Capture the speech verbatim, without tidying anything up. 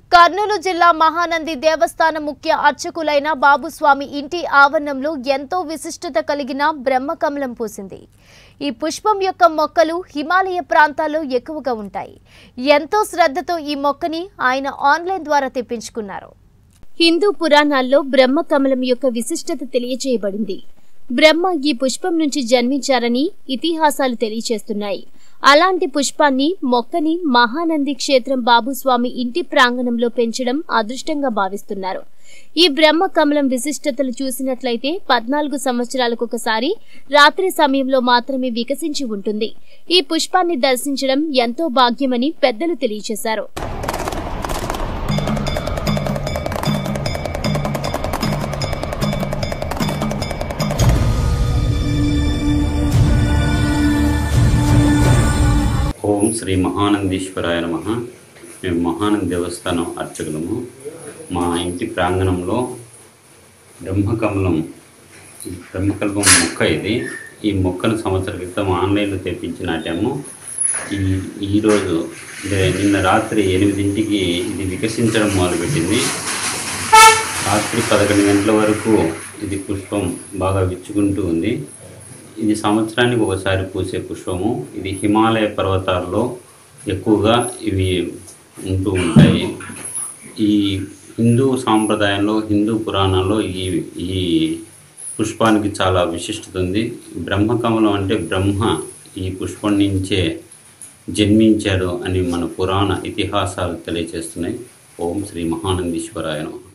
కర్నూలు జిల్లా మహానంది దేవస్థానం ముఖ్య అర్చకులైన బాబుస్వామి ఇంటి ఆవరణంలో ఎంతో విశిష్టత కలిగిన బ్రహ్మకమలం పూసింది. ఈ పుష్పం యొక్క మొక్కలు హిమాలయ ప్రాంతాల్లో ఎక్కువగా ఉంటాయి. ఎంతో శ్రద్ధతో ఈ మొక్కని ఆయన ఆన్లైన్ ద్వారా తెప్పించుకున్నారు. హిందూ పురాణాల్లో బ్రహ్మకమలం యొక్క విశిష్టత తెలియజేయబడింది. బ్రహ్మ ఈ పుష్పం నుంచి జన్మించారని ఇతిహాసాలు తెలియజేస్తున్నాయి. అలాంటి పుష్పాన్ని మొక్కని మహానంది క్షేత్రం బాబుస్వామి ఇంటి ప్రాంగణంలో పెంచడం అదృష్టంగా భావిస్తున్నారు. ఈ బ్రహ్మ కమలం విశిష్టతలు చూసినట్లయితే పద్నాలుగు సంవత్సరాలకు ఒకసారి రాత్రి సమయంలో మాత్రమే వికసించి ఉంటుంది. ఈ పుష్పాన్ని దర్శించడం ఎంతో భాగ్యమని పెద్దలు తెలియజేశారు. ఓం శ్రీ మహానందీశ్వరాయ నమః. మేము మహానంది దేవస్థానం అర్చకులము. మా ఇంటి ప్రాంగణంలో బ్రహ్మకమలం బ్రహ్మకల్పం మొక్క ఇది. ఈ మొక్కను సంవత్సర క్రితం ఆన్లైన్లో తెప్పించి నాటాము. ఈ ఈరోజు నిన్న రాత్రి ఎనిమిదింటికి ఇది వికసించడం మొదలుపెట్టింది. రాత్రి పదకొండు గంటల వరకు ఇది పుష్పం బాగా విచ్చుకుంటూ ఉంది. ఇది సంవత్సరానికి ఒకసారి పూసే పుష్పము. ఇది హిమాలయ పర్వతాల్లో ఎక్కువగా ఇవి ఉంటూ ఉంటాయి. ఈ హిందూ సాంప్రదాయంలో, హిందూ పురాణాల్లో ఈ ఈ పుష్పానికి చాలా విశిష్టత ఉంది. బ్రహ్మకమలం అంటే బ్రహ్మ ఈ పుష్పం నుంచే జన్మించాడు అని మన పురాణ ఇతిహాసాలు తెలియజేస్తున్నాయి. ఓం శ్రీ మహానందీశ్వరాయ నమః.